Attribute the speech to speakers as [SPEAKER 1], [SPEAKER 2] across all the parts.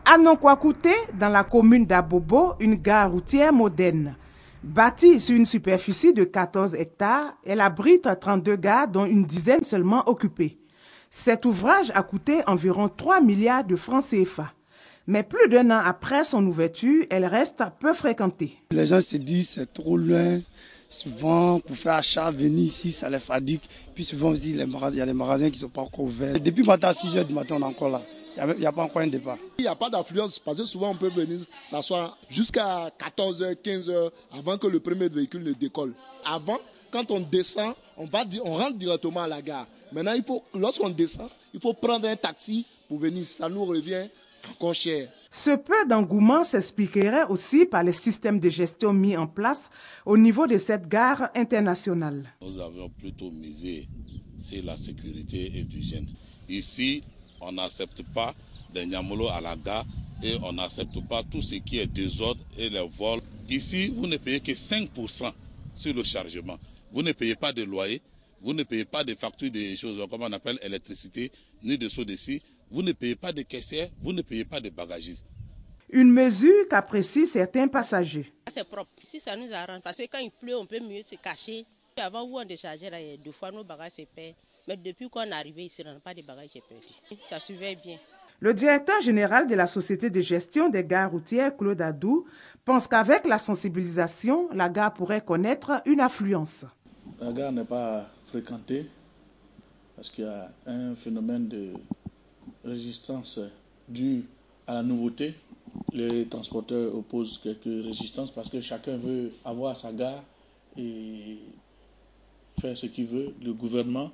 [SPEAKER 1] À Nokwakouté, dans la commune d'Abobo, une gare routière moderne. Bâtie sur une superficie de 14 hectares, elle abrite 32 gares dont une dizaine seulement occupées. Cet ouvrage a coûté environ 3 milliards de francs CFA. Mais plus d'1 an après son ouverture, elle reste peu fréquentée.
[SPEAKER 2] Les gens se disent c'est trop loin. Souvent, pour faire achat, venir ici, ça les fatigue. Puis souvent aussi, il y a des magasins qui ne sont pas encore ouverts. Depuis matin à 6 h du matin, on est encore là. Il n'y a pas encore un départ.
[SPEAKER 3] Il n'y a pas d'affluence parce que souvent on peut venir s'asseoir jusqu'à 14 h, 15 h avant que le premier véhicule ne décolle. Avant, quand on descend, on rentre directement à la gare. Maintenant, lorsqu'on descend, il faut prendre un taxi pour venir. Ça nous revient encore cher.
[SPEAKER 1] Ce peu d'engouement s'expliquerait aussi par les systèmes de gestion mis en place au niveau de cette gare internationale.
[SPEAKER 4] Nous avons plutôt misé sur la sécurité et l'hygiène. Ici, on n'accepte pas des niamolos à la gare et on n'accepte pas tout ce qui est désordre et les vols. Ici, vous ne payez que 5% sur le chargement. Vous ne payez pas de loyer, vous ne payez pas de factures de choses comme on appelle électricité, ni de SODECI. Vous ne payez pas de caissière, vous ne payez pas de bagagistes.
[SPEAKER 1] Une mesure qu'apprécient certains passagers.
[SPEAKER 5] C'est propre. Ici, ça nous arrange parce que quand il pleut, on peut mieux se cacher. Avant, où on déchargeait, là, 2 fois nos bagages se perdent. Mais depuis qu'on est arrivé ici, on n'a pas de bagages perdus. Ça surveille bien.
[SPEAKER 1] Le directeur général de la Société de gestion des gares routières, Claude Adou, pense qu'avec la sensibilisation, la gare pourrait connaître une affluence.
[SPEAKER 6] La gare n'est pas fréquentée parce qu'il y a un phénomène de résistance due à la nouveauté. Les transporteurs opposent quelques résistances parce que chacun veut avoir sa gare et faire ce qu'il veut. Le gouvernement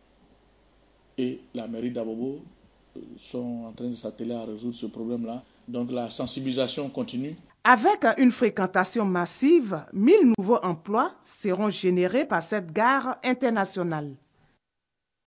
[SPEAKER 6] et la mairie d'Abobo sont en train de s'atteler à résoudre ce problème-là. Donc la sensibilisation continue.
[SPEAKER 1] Avec une fréquentation massive, 1000 nouveaux emplois seront générés par cette gare internationale.